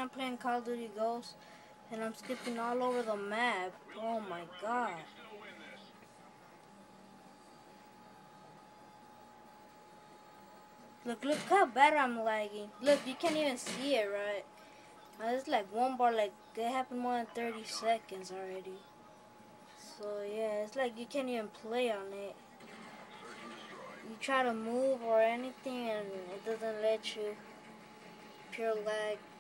I'm playing Call of Duty Ghosts and I'm skipping all over the map. Oh my god. Look how bad I'm lagging. Look, you can't even see it, right? It's like one bar, like it happened more than 30 seconds already. So yeah, it's like you can't even play on it. You try to move or anything and it doesn't let you. Pure lag.